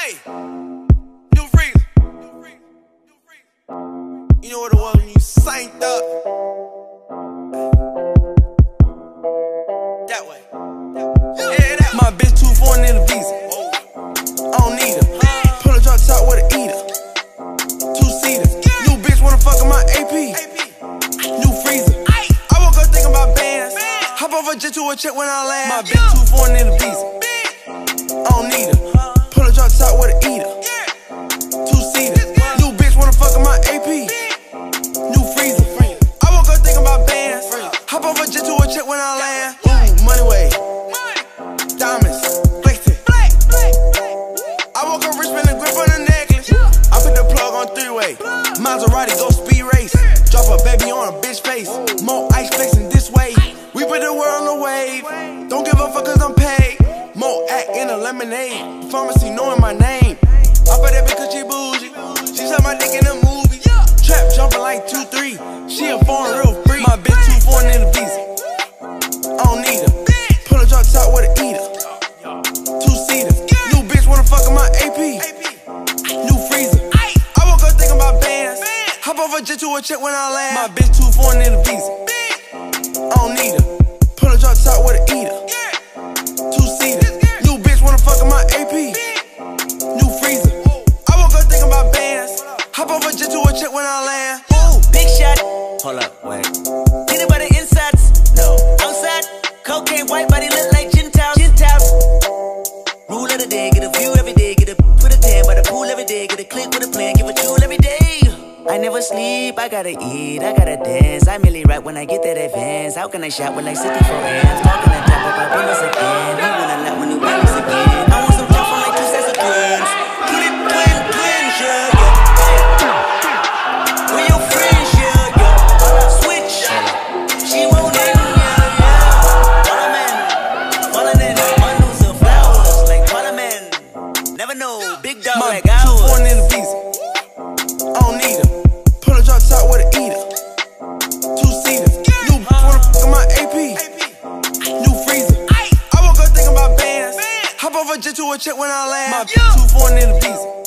Hey, New Freezer. You know what it was when you synced up. That way. Yeah, that way. My bitch too foreign in the visa. I don't need her. Pull a drop top with an eater. Two-seater. New bitch wanna fuck in my AP. New Freezer. I woke up thinking about bands. Hop off a jet to a check when I land. My bitch too foreign in the visa. I don't need her. Pull a drop top with an eater. Two-seater. New bitch wanna fuck in my AP. New Freezer. I woke up thinking about bands. Hop off a jet to a check when I land. Ooh, money way. Diamonds. Flexing. I woke up rich, spin a grip on the necklace. I put the plug on three-way. Maserati go speed race. Drop a baby on a bitch face. More ice flexing this way. We put the world on the wave. Don't give a fuck cause I'm paid. More act in a lemonade. Pharmacy knowing my name. I bet that bitch cause she bougie. She suck my dick in the movie. Trap jumping like 2-3. She a foreign real free. My bitch too foreign in the visa. I don't need her. Pull a drop top with an eater. Two-seater. New bitch wanna fuck in my AP. New Freezer. I woke up thinking about bands. Hop off a jet to a check when I land. My bitch too foreign in the visa. I don't need her. Pull a drop top with an eater. Two-seater. New bitch wanna fuck in my AP. New Freezer. I woke up thinking about bands. Hop off a jet to a check when I land. Ooh, big shot. Hold up, wait. Get it by the insides. No. Outside, cocaine white body look like gin towels. Gin towels. Rule of the day, get a view every day. Get a put a tan by the pool every day. Get a click with a plan, give a tool every day. I never sleep, I gotta eat, I gotta dance. I merely rap when I get that advance. How can I shop with like 64 amps? Talking on top about business again. We wanna let my new balance again. I want some fun from like 2 sets of twins. Twin, yeah. Where your friends, yeah. Switch, she won't in, yeah. Falling in, bundles of flowers like Parliament. Never know, big dog My like ours. too foreign in the visa. I don't need her. Pull a drop top with an eater. Two-seater. New bitch wanna fuck in my AP. New Freezer. I woke up thinking about bands. Hop off a jet to a check when I land. My bitch too foreign in the visa.